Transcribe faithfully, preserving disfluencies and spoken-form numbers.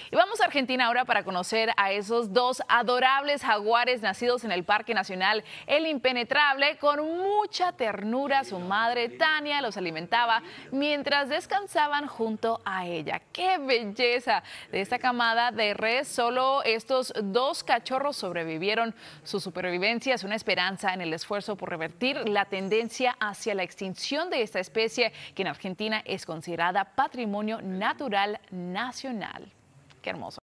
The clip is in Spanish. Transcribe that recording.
Y vamos a Argentina ahora para conocer a esos dos adorables jaguares nacidos en el Parque Nacional El Impenetrable. Con mucha ternura, su madre Tania los alimentaba mientras descansaban junto a ella. ¡Qué belleza! De esta camada de res, solo estos dos cachorros sobrevivieron. Su supervivencia es una esperanza en el esfuerzo por revertir la tendencia hacia la extinción de esta especie, que en Argentina es considerada patrimonio natural nacional. Qué hermoso.